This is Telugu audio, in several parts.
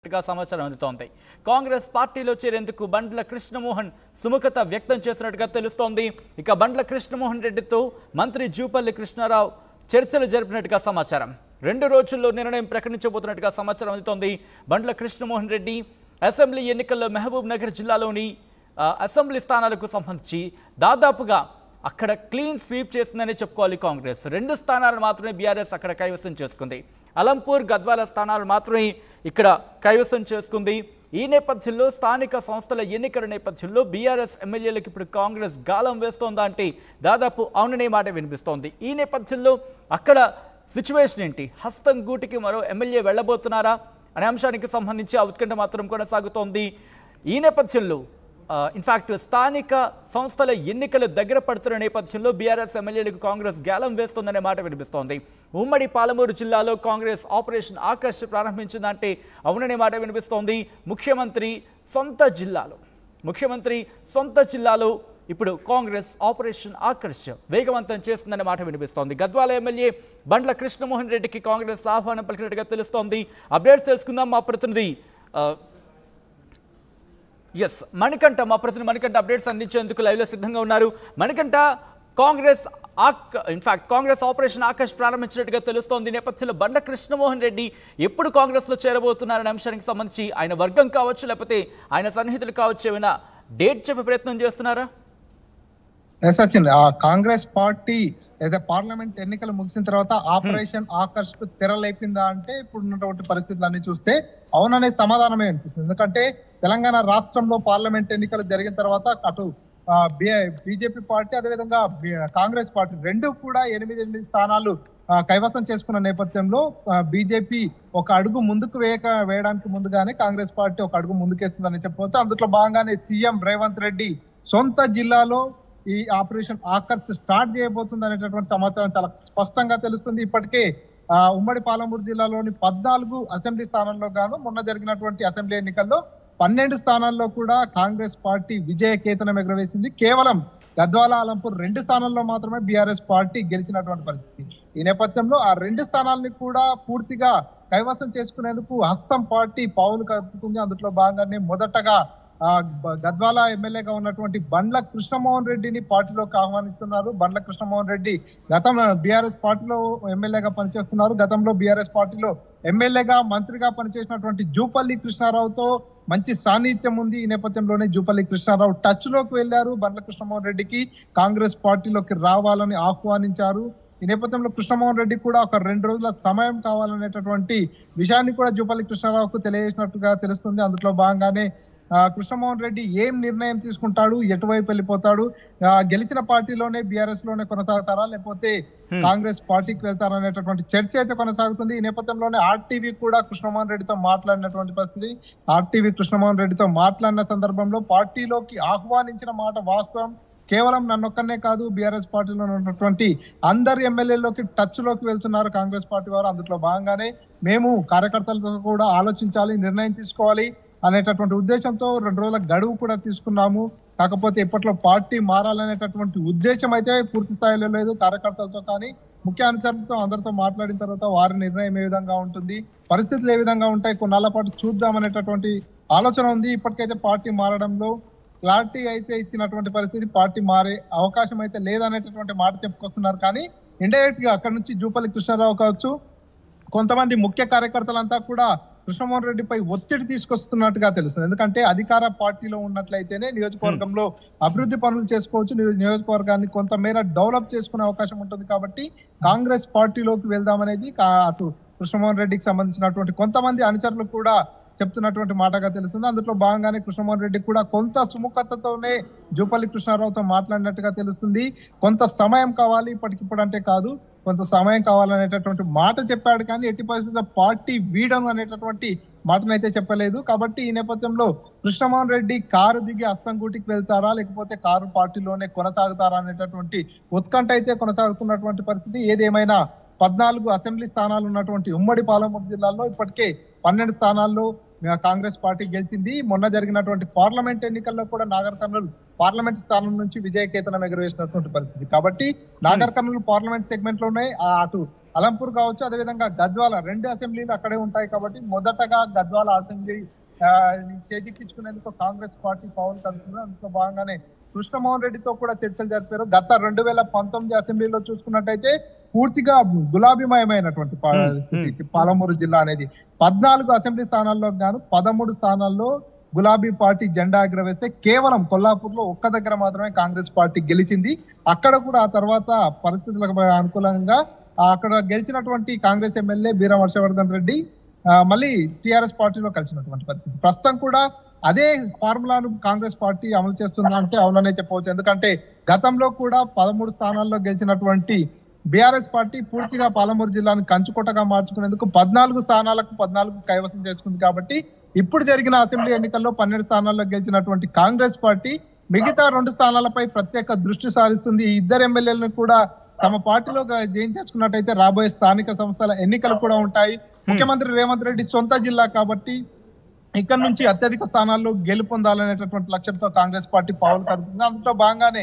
సమాచారం అందుతోంది. కాంగ్రెస్ పార్టీలో చేరేందుకు బండ్ల కృష్ణమోహన్ సుముఖత వ్యక్తం చేసినట్టుగా తెలుస్తోంది. ఇక బండ్ల కృష్ణమోహన్ రెడ్డితో మంత్రి జూపల్లి కృష్ణారావు చర్చలు జరిపినట్టుగా సమాచారం. 2 రోజుల్లో నిర్ణయం ప్రకటించబోతున్నట్టుగా సమాచారం అందుతోంది. బండ్ల కృష్ణమోహన్ రెడ్డి అసెంబ్లీ ఎన్నికల్లో మహబూబ్ నగర్ జిల్లాలోని అసెంబ్లీ స్థానాలకు సంబంధించి దాదాపుగా అక్కడ క్లీన్ స్వీప్ చేసిందని చెప్పుకోవాలి. కాంగ్రెస్ 2 స్థానాలు మాత్రమే బీఆర్ఎస్ అక్కడ కైవసం చేసుకుంది. అలంపూర్, గద్వాల స్థానాలు మాత్రమే ఇక్కడ కైవసం చేసుకుంది. ఈ నేపథ్యంలో స్థానిక సంస్థల ఎన్నికల నేపథ్యంలో బీఆర్ఎస్ ఎమ్మెల్యేలకు ఇప్పుడు కాంగ్రెస్ గాలం వేస్తోందా అంటే దాదాపు అవుననే మాట వినిపిస్తోంది. ఈ నేపథ్యంలో అక్కడ సిచ్యువేషన్ ఏంటి? హస్తం గూటికి మరో ఎమ్మెల్యే వెళ్ళబోతున్నారా అనే అంశానికి సంబంధించి ఆ ఉత్కంఠ మాత్రం కొనసాగుతోంది. ఈ నేపథ్యంలో ఇన్ఫాక్ట్ స్థానిక సంస్థల ఎన్నికలు దగ్గర పడుతున్న నేపథ్యంలో బీఆర్ఎస్ ఎమ్మెల్యేలకు కాంగ్రెస్ గ్యాలం వేస్తోందనే మాట వినిపిస్తోంది. ఉమ్మడి పాలమూరు జిల్లాలో కాంగ్రెస్ ఆపరేషన్ ఆకర్ష్ ప్రారంభించిందంటే అవుననే మాట వినిపిస్తోంది. ముఖ్యమంత్రి సొంత జిల్లాలో ఇప్పుడు కాంగ్రెస్ ఆపరేషన్ ఆకర్ష్ వేగవంతం చేస్తుందనే మాట వినిపిస్తోంది. గద్వాల ఎమ్మెల్యే బండ్ల కృష్ణమోహన్ రెడ్డికి కాంగ్రెస్ ఆహ్వానం పలికినట్టుగా తెలుస్తోంది. అప్డేట్స్ తెలుసుకుందాం. మా ప్రతినిధి మణికంఠ అప్డేట్స్ అందించేందుకు లైవ్ లో సిద్ధంగా ఉన్నారు. మణికంఠ, కాంగ్రెస్ ఆపరేషన్ ఆకర్ష్ ప్రారంభించినట్టుగా తెలుస్తోంది. నేపథ్యంలో బండ్ల కృష్ణమోహన్ రెడ్డి ఎప్పుడు కాంగ్రెస్ లో చేరబోతున్నారనే అంశానికి సంబంధించి ఆయన వర్గం కావచ్చు, లేకపోతే ఆయన సన్నిహితులు కావచ్చు, ఏమైనా డేట్ చెప్పే ప్రయత్నం చేస్తున్నారా? సచిన్, కాంగ్రెస్ పార్టీ ఏదైతే పార్లమెంట్ ఎన్నికలు ముగిసిన తర్వాత ఆపరేషన్ ఆకర్ష్ కు తెరలేపిందా అంటే ఇప్పుడు ఉన్నటువంటి పరిస్థితులన్నీ చూస్తే అవుననే సమాధానమే అనిపిస్తుంది. ఎందుకంటే తెలంగాణ రాష్ట్రంలో పార్లమెంట్ ఎన్నికలు జరిగిన తర్వాత అటు బీజేపీ పార్టీ అదేవిధంగా కాంగ్రెస్ పార్టీ 2 కూడా 8 స్థానాలు కైవసం చేసుకున్న నేపథ్యంలో బీజేపీ ఒక అడుగు ముందుకు వేయడానికి ముందుగానే కాంగ్రెస్ పార్టీ ఒక అడుగు ముందుకేస్తుందని చెప్పవచ్చు. అందులో భాగంగానే సీఎం రేవంత్ రెడ్డి సొంత జిల్లాలో ఈ ఆపరేషన్ ఆకర్ష్ స్టార్ట్ చేయబోతుంది అనేటటువంటి సమాచారం చాలా స్పష్టంగా తెలుస్తుంది. ఇప్పటికే ఉమ్మడి పాలమూరు జిల్లాలోని 14 అసెంబ్లీ స్థానాల్లో గాను మొన్న జరిగినటువంటి అసెంబ్లీ ఎన్నికల్లో 12 స్థానాల్లో కూడా కాంగ్రెస్ పార్టీ విజయ కేతనం ఎగురవేసింది. కేవలం గద్వాల, అలంపూర్ 2 స్థానాల్లో మాత్రమే బీఆర్ఎస్ పార్టీ గెలిచినటువంటి పరిస్థితి. ఈ నేపథ్యంలో ఆ 2 స్థానాలని కూడా పూర్తిగా కైవసం చేసుకునేందుకు హస్తం పార్టీ పావులు కదుపుతుంది. అందులో భాగంగానే మొదటగా గద్వాల ఎమ్మెల్యేగా ఉన్నటువంటి బండ్ల కృష్ణమోహన్ రెడ్డిని పార్టీలోకి ఆహ్వానిస్తున్నారు. బండ్ల కృష్ణమోహన్ రెడ్డి గతంలో బీఆర్ఎస్ పార్టీలో ఎమ్మెల్యేగా పనిచేస్తున్నారు. గతంలో బీఆర్ఎస్ పార్టీలో ఎమ్మెల్యేగా, మంత్రిగా పనిచేసినటువంటి జూపల్లి కృష్ణారావుతో మంచి సాన్నిహిత్యం ఉంది. ఈ నేపథ్యంలోనే జూపల్లి కృష్ణారావు టచ్ లోకి వెళ్లారు. బండ్ల కృష్ణమోహన్ రెడ్డికి కాంగ్రెస్ పార్టీలోకి రావాలని ఆహ్వానించారు. ఈ నేపథ్యంలో కృష్ణమోహన్ రెడ్డి కూడా ఒక 2 రోజుల సమయం కావాలనేటటువంటి విషయాన్ని కూడా జూపల్లి కృష్ణారావుకు తెలియజేసినట్టుగా తెలుస్తుంది. అందులో భాగంగానే కృష్ణమోహన్ రెడ్డి ఏం నిర్ణయం తీసుకుంటాడు, ఎటువైపు వెళ్ళిపోతాడు, గెలిచిన పార్టీలోనే బీఆర్ఎస్ లోనే కొనసాగుతారా లేకపోతే కాంగ్రెస్ పార్టీకి వెళ్తారా అనేటటువంటి చర్చ అయితే కొనసాగుతుంది. ఈ నేపథ్యంలోనే ఆర్టీవీ కూడా కృష్ణమోహన్ రెడ్డితో మాట్లాడినటువంటి పరిస్థితి. ఆర్టీవీ కృష్ణమోహన్ రెడ్డితో మాట్లాడిన సందర్భంలో పార్టీలోకి ఆహ్వానించిన మాట వాస్తవం. కేవలం నన్నొక్కనే కాదు, బీఆర్ఎస్ పార్టీలో ఉన్నటువంటి అందరు ఎమ్మెల్యేలోకి టచ్ లోకి వెళ్తున్నారు కాంగ్రెస్ పార్టీ వారు. అందులో భాగంగానే మేము కార్యకర్తలతో కూడా ఆలోచించాలి, నిర్ణయం తీసుకోవాలి అనేటటువంటి ఉద్దేశంతో 2 రోజుల గడువు కూడా తీసుకున్నాము. కాకపోతే ఇప్పట్లో పార్టీ మారాలనేటటువంటి ఉద్దేశం అయితే పూర్తి స్థాయిలో లేదు. కార్యకర్తలతో కానీ ముఖ్య అనుచరులతో అందరితో మాట్లాడిన తర్వాత వారి నిర్ణయం ఏ విధంగా ఉంటుంది, పరిస్థితులు ఏ విధంగా ఉంటాయి, కొన్నాళ్ళ పాటు చూద్దామనేటటువంటి ఆలోచన ఉంది. ఇప్పటికైతే పార్టీ మారడంలో క్లారిటీ అయితే ఇచ్చినటువంటి పరిస్థితి, పార్టీ మారే అవకాశం అయితే లేదనేటటువంటి మాట చెప్పుకొస్తున్నారు. కానీ ఇండైరెక్ట్ గా అక్కడ నుంచి జూపల్లి కృష్ణారావు కావచ్చు, కొంతమంది ముఖ్య కార్యకర్తలంతా కూడా కృష్ణమోహన్ రెడ్డిపై ఒత్తిడి తీసుకొస్తున్నట్టుగా తెలుస్తుంది. ఎందుకంటే అధికార పార్టీలో ఉన్నట్లయితేనే నియోజకవర్గంలో అభివృద్ధి పనులు చేసుకోవచ్చు, నియోజకవర్గాన్ని కొంతమేర డెవలప్ చేసుకునే అవకాశం ఉంటుంది. కాబట్టి కాంగ్రెస్ పార్టీలోకి వెళ్దామనేది అటు కృష్ణమోహన్ రెడ్డికి సంబంధించినటువంటి కొంతమంది అనుచరులు కూడా చెప్తున్నటువంటి మాటగా తెలుస్తుంది. అందులో భాగంగానే కృష్ణమోహన్ రెడ్డి కూడా కొంత సుముఖతతోనే జూపల్లి కృష్ణారావుతో మాట్లాడినట్టుగా తెలుస్తుంది. కొంత సమయం కావాలి, ఇప్పటికిప్పుడు అంటే కాదు, కొంత సమయం కావాలనేటటువంటి మాట చెప్పాడు. కానీ ఎట్టి పరిస్థితుల్లో పార్టీ వీడను అనేటటువంటి మాటనైతే చెప్పలేదు. కాబట్టి ఈ నేపథ్యంలో కృష్ణమోహన్ రెడ్డి కారు దిగి అస్తంగూటికి వెళ్తారా లేకపోతే కారు పార్టీలోనే కొనసాగుతారా అనేటటువంటి ఉత్కంఠ అయితే కొనసాగుతున్నటువంటి పరిస్థితి. ఏదేమైనా 14 అసెంబ్లీ స్థానాలు ఉన్నటువంటి ఉమ్మడి పాలమూరు జిల్లాలో ఇప్పటికే 12 స్థానాల్లో కాంగ్రెస్ పార్టీ గెలిచింది. మొన్న జరిగినటువంటి పార్లమెంట్ ఎన్నికల్లో కూడా నాగర్ కర్నూలు పార్లమెంట్ స్థానం నుంచి విజయ కేతనం ఎగురవేసినటువంటి పరిస్థితి. కాబట్టి నాగర్ కర్నూలు పార్లమెంట్ సెగ్మెంట్ లోనే అటు అలంపూర్ కావచ్చు, అదేవిధంగా గద్వాల, రెండు అసెంబ్లీలు అక్కడే ఉంటాయి కాబట్టి మొదటగా గద్వాల అసెంబ్లీ చేజిక్కించుకునేందుకు కాంగ్రెస్ పార్టీ పావులు కలుపుతుంది. అందులో భాగంగానే కృష్ణమోహన్ రెడ్డితో కూడా చర్చలు జరిపారు. గత 2019 అసెంబ్లీలో చూసుకున్నట్టయితే పూర్తిగా గులాబీమయమైనటువంటి పరిస్థితి పాలమూరు జిల్లా అనేది. 14 అసెంబ్లీ స్థానాల్లో గాను 13 స్థానాల్లో గులాబీ పార్టీ జెండా ఎగురవేస్తే కేవలం కొల్లాపూర్ లో ఒక్క దగ్గర మాత్రమే కాంగ్రెస్ పార్టీ గెలిచింది. అక్కడ కూడా ఆ తర్వాత పరిస్థితులకు అనుకూలంగా అక్కడ గెలిచినటువంటి కాంగ్రెస్ ఎమ్మెల్యే బీరం హర్షవర్ధన్ రెడ్డి మళ్ళీ టిఆర్ఎస్ పార్టీలో కలిసినటువంటి పరిస్థితి. ప్రస్తుతం కూడా అదే ఫార్ములాను కాంగ్రెస్ పార్టీ అమలు చేస్తుందా అంటే అవుననే చెప్పవచ్చు. ఎందుకంటే గతంలో కూడా 13 స్థానాల్లో గెలిచినటువంటి బీఆర్ఎస్ పార్టీ పూర్తిగా పాలమూరు జిల్లాను కంచుకోటగా మార్చుకునేందుకు 14 స్థానాలకు 14 కైవసం చేసుకుంది. కాబట్టి ఇప్పుడు జరిగిన అసెంబ్లీ ఎన్నికల్లో 12 స్థానాల్లో గెలిచినటువంటి కాంగ్రెస్ పార్టీ మిగతా 2 స్థానాలపై ప్రత్యేక దృష్టి సారిస్తుంది. ఈ ఇద్దరు ఎమ్మెల్యేలను కూడా తమ పార్టీలో జైన్ చేసుకున్నట్టయితే రాబోయే స్థానిక సంస్థల ఎన్నికలు కూడా ఉంటాయి. ముఖ్యమంత్రి రేవంత్ రెడ్డి సొంత జిల్లా కాబట్టి ఇక్కడ నుంచి అత్యధిక స్థానాల్లో గెలుపొందాలనేటటువంటి లక్ష్యంతో కాంగ్రెస్ పార్టీ పావులు కదుపుతుంది. అందులో భాగంగానే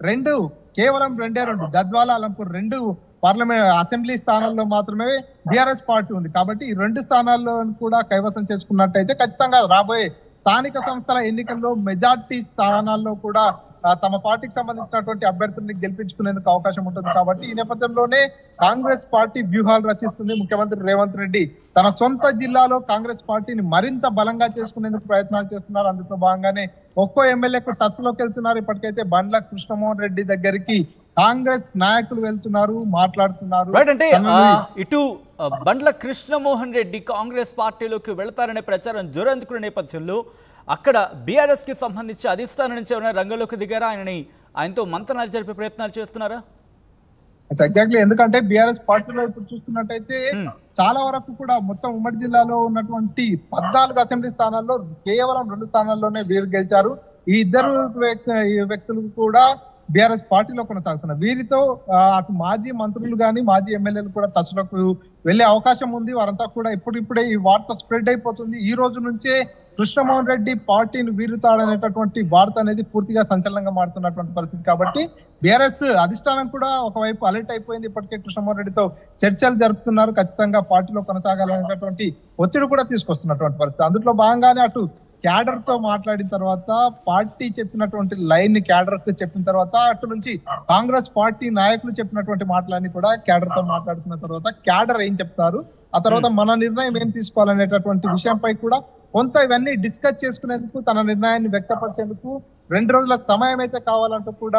కేవలం రెండే గద్వాల, అలంపూర్ 2 పార్లమెంట్ అసెంబ్లీ స్థానాల్లో మాత్రమే బీఆర్ఎస్ పార్టీ ఉంది. కాబట్టి ఈ 2 స్థానాల్లో కూడా కైవసం చేసుకున్నట్టయితే ఖచ్చితంగా రాబోయే స్థానిక సంస్థల ఎన్నికల్లో మెజార్టీ స్థానాల్లో కూడా తమ పార్టీకి సంబంధించినటువంటి అభ్యర్థుల్ని గెలిపించుకునేందుకు అవకాశం ఉంటుంది. కాబట్టి ఈ నేపథ్యంలోనే కాంగ్రెస్ పార్టీ వ్యూహాలు రచిస్తుంది. ముఖ్యమంత్రి రేవంత్ రెడ్డి తన సొంత జిల్లాలో కాంగ్రెస్ పార్టీని మరింత బలంగా చేసుకునేందుకు ప్రయత్నాలు చేస్తున్నారు. అందులో భాగంగానే ఒక్కో ఎమ్మెల్యేకు టచ్ లోకి వెళ్తున్నారు. ఇప్పటికైతే బండ్ల కృష్ణమోహన్ రెడ్డి దగ్గరికి కాంగ్రెస్ నాయకులు వెళ్తున్నారు, మాట్లాడుతున్నారు. అంటే ఇటు బండ్ల కృష్ణమోహన్ రెడ్డి కాంగ్రెస్ పార్టీలోకి వెళతారనే ప్రచారం జోరందుకున్న నేపథ్యంలో అక్కడ బీఆర్ఎస్ కి సంబంధించి అధిష్టానం నుంచి ఎవరైనా రంగంలోకి దిగారా? ఆయనతో మంతనాలు జరిపే ప్రయత్నాలు చేస్తున్నారా? ఎగ్జాక్ట్లీ. ఎందుకంటే బీఆర్ఎస్ పార్టీలో ఇప్పుడు చూసుకున్నట్టయితే చాలా వరకు కూడా మొత్తం ఉమ్మడి జిల్లాలో ఉన్నటువంటి 14 అసెంబ్లీ స్థానాల్లో కేవలం 2 స్థానాల్లోనే వీరు గెలిచారు. ఈ ఇద్దరు వ్యక్తులు కూడా బీఆర్ఎస్ పార్టీలో కొనసాగుతున్నారు. వీరితో అటు మాజీ మంత్రులు గాని మాజీ ఎమ్మెల్యేలు కూడా టచ్ లోకి వెళ్లే అవకాశం ఉంది. వారంతా కూడా ఇప్పుడిప్పుడే ఈ వార్త స్ప్రెడ్ అయిపోతుంది. ఈ రోజు నుంచే కృష్ణమోహన్ రెడ్డి పార్టీని వీరుతాడనేటటువంటి వార్త అనేది పూర్తిగా సంచలనంగా మారుతున్నటువంటి పరిస్థితి. కాబట్టి బీఆర్ఎస్ అధిష్టానం కూడా ఒకవైపు అలర్ట్ అయిపోయింది. ఇప్పటికే కృష్ణమోహన్ రెడ్డితో చర్చలు జరుపుతున్నారు. ఖచ్చితంగా పార్టీలో కొనసాగాలనేటటువంటి ఒత్తిడి కూడా తీసుకొస్తున్నటువంటి పరిస్థితి. అందులో భాగంగానే అటు క్యాడర్ తో మాట్లాడిన తర్వాత పార్టీ చెప్పినటువంటి లైన్ క్యాడర్ కు చెప్పిన తర్వాత అటు నుంచి కాంగ్రెస్ పార్టీ నాయకులు చెప్పినటువంటి మాటలన్నీ కూడా క్యాడర్ తో మాట్లాడుతున్న తర్వాత క్యాడర్ ఏం చెప్తారు, ఆ తర్వాత మన నిర్ణయం ఏం తీసుకోవాలనేటటువంటి విషయంపై కూడా కొంత ఇవన్నీ డిస్కస్ చేసుకునేందుకు తన నిర్ణయాన్ని వ్యక్తపరిచేందుకు 2 రోజుల సమయం అయితే కావాలంటూ కూడా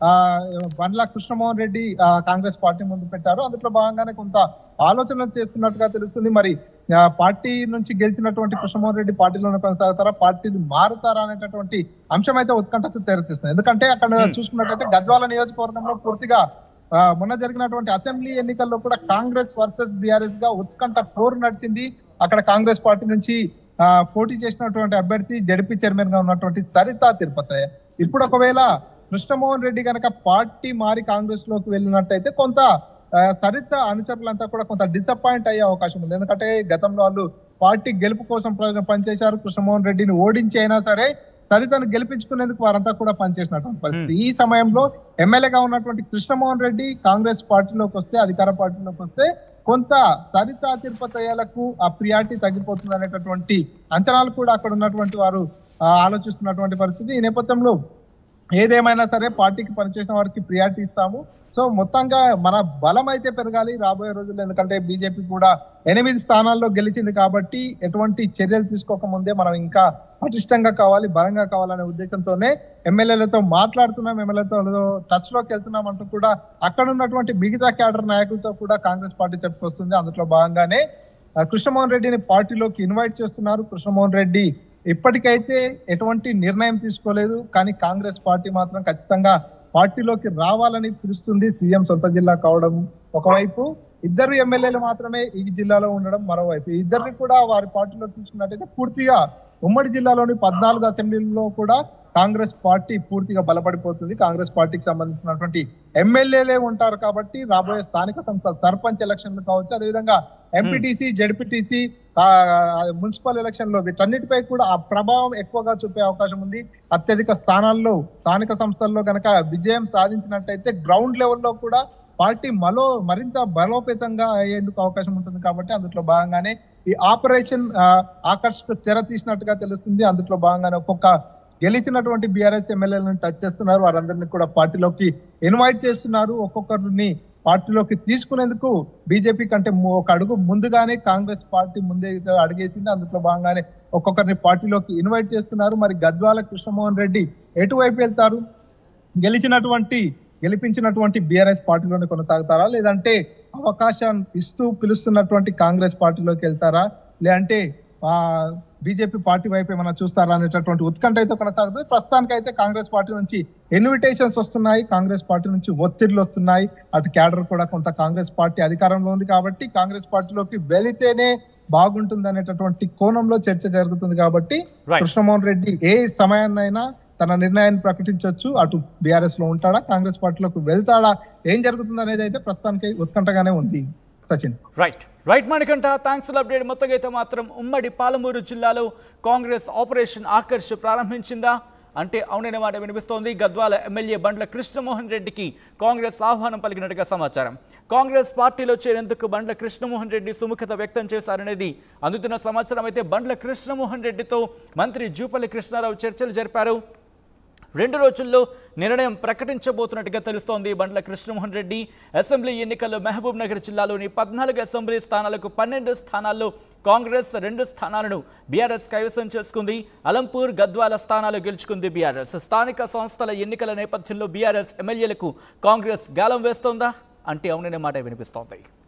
బండ్ల కృష్ణమోహన్ రెడ్డి కాంగ్రెస్ పార్టీ ముందు పెట్టారు. అందులో భాగంగానే కొంత ఆలోచనలు చేస్తున్నట్టుగా తెలుస్తుంది. మరి పార్టీ నుంచి గెలిచినటువంటి కృష్ణమోహన్ రెడ్డి పార్టీలోనే కొనసాగుతారా, పార్టీని మారుతారా అనేటటువంటి అంశం అయితే ఉత్కంఠకు తెరచేస్తుంది. ఎందుకంటే అక్కడ చూసుకున్నట్టయితే గద్వాల నియోజకవర్గంలో పూర్తిగా మొన్న జరిగినటువంటి అసెంబ్లీ ఎన్నికల్లో కూడా కాంగ్రెస్ వర్సెస్ బీఆర్ఎస్ గా ఉత్కంఠ పోరు నడిచింది. అక్కడ కాంగ్రెస్ పార్టీ నుంచి పోటీ చేసినటువంటి అభ్యర్థి జడ్పీ చైర్మన్ గా ఉన్నటువంటి సరితా తిరుపతయ్య. ఇప్పుడు ఒకవేళ కృష్ణమోహన్ రెడ్డి కనుక పార్టీ మారి కాంగ్రెస్ లోకి వెళ్ళినట్టయితే కొంత సరిత అనుచరులంతా కూడా కొంత డిసప్పాయింట్ అయ్యే అవకాశం ఉంది. ఎందుకంటే గతంలో వాళ్ళు పార్టీ గెలుపు కోసం పనిచేశారు. కృష్ణమోహన్ రెడ్డిని ఓడించి అయినా సరే సరితను గెలిపించుకునేందుకు వారంతా కూడా పనిచేసినటువంటి పరిస్థితి. ఈ సమయంలో ఎమ్మెల్యేగా ఉన్నటువంటి కృష్ణమోహన్ రెడ్డి కాంగ్రెస్ పార్టీలోకి వస్తే, అధికార పార్టీలోకి వస్తే కొంత సరిత తిరుపతయ్యలకు ఆ ప్రియారిటీ తగ్గిపోతుంది అనేటటువంటి అంచనాలు కూడా అక్కడ ఉన్నటువంటి వారు ఆలోచిస్తున్నటువంటి పరిస్థితి. ఈ నేపథ్యంలో ఏదేమైనా సరే పార్టీకి పనిచేసిన వారికి ప్రియారిటీ ఇస్తాము. సో మొత్తంగా మన బలం అయితే పెరగాలి రాబోయే రోజుల్లో. ఎందుకంటే బీజేపీ కూడా 8 స్థానాల్లో గెలిచింది కాబట్టి ఎటువంటి చర్యలు తీసుకోకముందే మనం ఇంకా పటిష్టంగా కావాలి, బలంగా కావాలనే ఉద్దేశంతోనే ఎమ్మెల్యేలతో మాట్లాడుతున్నాం, ఎమ్మెల్యేలతో టచ్ లోకి వెళ్తున్నాం అంటూ కూడా అక్కడ ఉన్నటువంటి మిగతా క్యాడర్ నాయకులతో కూడా కాంగ్రెస్ పార్టీ చెప్పుకొస్తుంది. అందులో భాగంగానే కృష్ణమోహన్ రెడ్డిని పార్టీలోకి ఇన్వైట్ చేస్తున్నారు. కృష్ణమోహన్ రెడ్డి ఇప్పటికైతే ఎటువంటి నిర్ణయం తీసుకోలేదు, కానీ కాంగ్రెస్ పార్టీ మాత్రం ఖచ్చితంగా పార్టీలోకి రావాలని పిలుస్తుంది. సీఎం సొంత జిల్లా కావడం ఒకవైపు, ఇద్దరు ఎమ్మెల్యేలు మాత్రమే ఈ జిల్లాలో ఉండడం మరోవైపు. ఇద్దరిని కూడా వారి పార్టీలో తీసుకున్నట్టయితే పూర్తిగా ఉమ్మడి జిల్లాలోని 14 అసెంబ్లీల్లో కూడా కాంగ్రెస్ పార్టీ పూర్తిగా బలపడిపోతుంది. కాంగ్రెస్ పార్టీకి సంబంధించినటువంటి ఎమ్మెల్యేలే ఉంటారు కాబట్టి రాబోయే స్థానిక సంస్థల సర్పంచ్ ఎలక్షన్లు కావచ్చు, అదేవిధంగా ఎంపీటీసీ, జెడ్పీటీసీ, మున్సిపల్ ఎలక్షన్ లో వీటన్నిటిపై కూడా ఆ ప్రభావం ఎక్కువగా చూపే అవకాశం ఉంది. అత్యధిక స్థానాల్లో స్థానిక సంస్థల్లో గనక విజయం సాధించినట్టయితే గ్రౌండ్ లెవెల్లో కూడా పార్టీ మరింత బలోపేతంగా అయ్యేందుకు అవకాశం ఉంటుంది కాబట్టి అందులో భాగంగానే ఈ ఆపరేషన్ ఆకర్ష్ తెర తీసినట్టుగా తెలుస్తుంది. అందులో భాగంగానే ఒక్కొక్క గెలిచినటువంటి బీఆర్ఎస్ ఎమ్మెల్యేలను టచ్ చేస్తున్నారు, వారందరినీ కూడా పార్టీలోకి ఇన్వైట్ చేస్తున్నారు. ఒక్కొక్కరిని పార్టీలోకి తీసుకునేందుకు బీజేపీ కంటే ఒక అడుగు ముందుగానే కాంగ్రెస్ పార్టీ ముందే అడిగేసింది. అందులో భాగంగానే ఒక్కొక్కరిని పార్టీలోకి ఇన్వైట్ చేస్తున్నారు. మరి గద్వాల కృష్ణమోహన్ రెడ్డి ఎటువైపు వెళ్తారు? గెలిపించినటువంటి బీఆర్ఎస్ పార్టీలోనే కొనసాగుతారా, లేదంటే అవకాశం ఇస్తూ పిలుస్తున్నటువంటి కాంగ్రెస్ పార్టీలోకి వెళ్తారా, లేదంటే బీజేపీ పార్టీ వైపు ఏమైనా చూస్తారా అనేటటువంటి ఉత్కంఠ అయితే కొనసాగుతుంది. ప్రస్తుతానికి అయితే కాంగ్రెస్ పార్టీ నుంచి ఇన్విటేషన్స్ వస్తున్నాయి, కాంగ్రెస్ పార్టీ నుంచి ఒత్తిళ్లు వస్తున్నాయి. అటు క్యాడర్ కూడా కొంత కాంగ్రెస్ పార్టీ అధికారంలో ఉంది కాబట్టి కాంగ్రెస్ పార్టీలోకి వెళితేనే బాగుంటుంది అనేటటువంటి కోణంలో చర్చ జరుగుతుంది. కాబట్టి కృష్ణమోహన్ రెడ్డి ఏ సమయాన్నైనా తన నిర్ణయాన్ని ప్రకటించవచ్చు. అటు బీఆర్ఎస్ లో ఉంటాడా, కాంగ్రెస్ పార్టీలోకి వెళ్తాడా, ఏం జరుగుతుంది అనేది అయితే ప్రస్తుతానికి ఉత్కంఠగానే ఉంది. Sachin. Right Manikanta, thanks for update. మొత్తంగా అయితే మాత్రం ఉమ్మడి పాలమూరు జిల్లాలో కాంగ్రెస్ ఆపరేషన్ ఆకర్ష్ ప్రారంభించిందా అంటే అవుననే మాట వినిపిస్తోంది. గద్వాల ఎమ్మెల్యే బండ్ల కృష్ణమోహన్ రెడ్డికి కాంగ్రెస్ ఆహ్వానం పలికినట్టుగా సమాచారం. కాంగ్రెస్ పార్టీలో చేరేందుకు బండ్ల కృష్ణమోహన్ రెడ్డి సుముఖత వ్యక్తం చేశారనేది అందుతున్న సమాచారం. అయితే బండ్ల కృష్ణమోహన్ రెడ్డితో మంత్రి జూపల్లి కృష్ణారావు చర్చలు జరిపారు. 2 రోజుల్లో నిర్ణయం ప్రకటించబోతున్నట్టుగా తెలుస్తోంది. బండ్ల కృష్ణమోహన్ రెడ్డి అసెంబ్లీ ఎన్నికల్లో మహబూబ్ నగర్ జిల్లాలోని 14 అసెంబ్లీ స్థానాలకు 12 స్థానాల్లో కాంగ్రెస్ 2 స్థానాలను బీఆర్ఎస్ కైవసం చేసుకుంది. అలంపూర్, గద్వాల స్థానాలు గెలుచుకుంది బీఆర్ఎస్. స్థానిక సంస్థల ఎన్నికల నేపథ్యంలో బీఆర్ఎస్ ఎమ్మెల్యేలకు కాంగ్రెస్ గాలం వేస్తోందా అంటే అవుననే మాట వినిపిస్తోంది.